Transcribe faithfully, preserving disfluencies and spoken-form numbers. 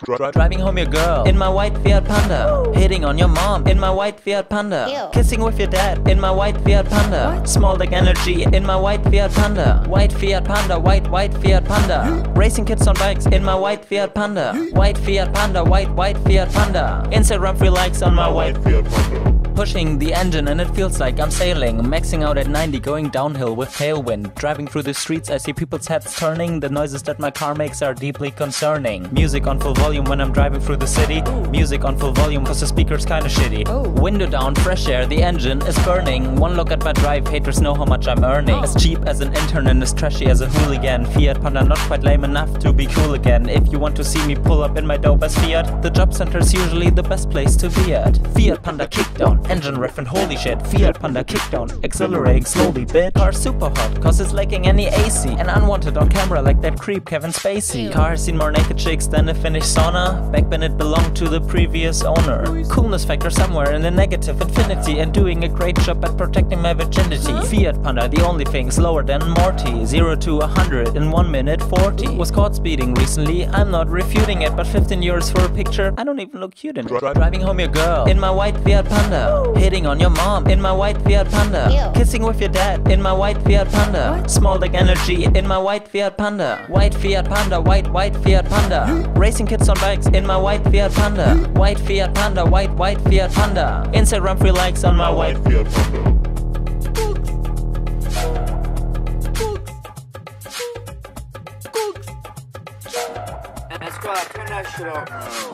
Driving home your girl in my white Fiat Panda. Hitting on your mom in my white Fiat Panda. Ew. Kissing with your dad in my white Fiat Panda. What? Small dick energy in my white Fiat Panda. White Fiat Panda, white white Fiat Panda. Racing kids on bikes in my white Fiat Panda. White Fiat Panda, white white Fiat Panda. Instagram free likes on my white Fiat Panda. Pushing the engine and it feels like I'm sailing. Maxing out at ninety, going downhill with tailwind. Driving through the streets, I see people's heads turning. The noises that my car makes are deeply concerning. Music on full volume when I'm driving through the city. Music on full volume cause the speaker's kinda shitty. Ooh. Window down, fresh air, the engine is burning. One look at my drive, haters know how much I'm earning. As cheap as an intern and as trashy as a hooligan. Fiat Panda not quite lame enough to be cool again. If you want to see me pull up in my dope as Fiat, the job center's usually the best place to be at. Fiat Panda kickdown, engine ref and holy shit. Fiat Panda kickdown, accelerating slowly, bit. Car super hot, cause it's lacking any A C. And unwanted on camera like that creep Kevin Spacey. Ew. Car seen more naked chicks than a Finnish sauna. Back when it belonged to the previous owner. Coolness factor somewhere in the negative infinity. And doing a great job at protecting my virginity. Fiat Panda, the only thing slower than Morty. Zero to a hundred in one minute forty. Was caught speeding recently, I'm not refuting it. But fifteen euros for a picture, I don't even look cute in it. Driving home your girl in my white Fiat Panda. Hitting on your mom in my white Fiat Panda. Ew. Kissing with your dad in my white Fiat Panda. What? Small dick energy in my white Fiat Panda. White Fiat Panda, white white Fiat Panda. Racing kids on bikes in my white Fiat Panda. White Fiat Panda, white white Fiat Panda. Instagram free likes on my white Fiat Panda. Let's go, turn that shit up.